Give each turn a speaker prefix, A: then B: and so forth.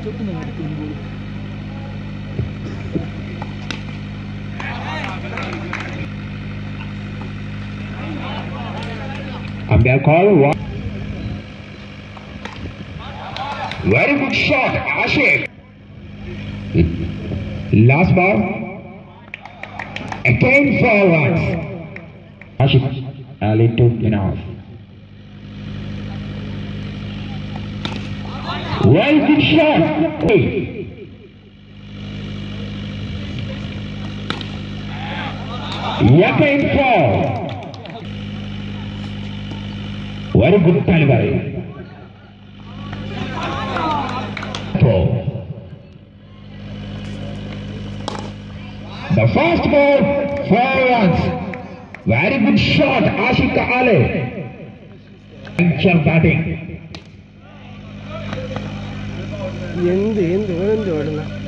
A: Umpire call one. Very good shot, ashiq. Last ball. Again forward. Ashiq early to enough. Very good shot. Again foul. Very good delivery. The first ball, 4 runs. Very good shot, ashiq Ali. Batting.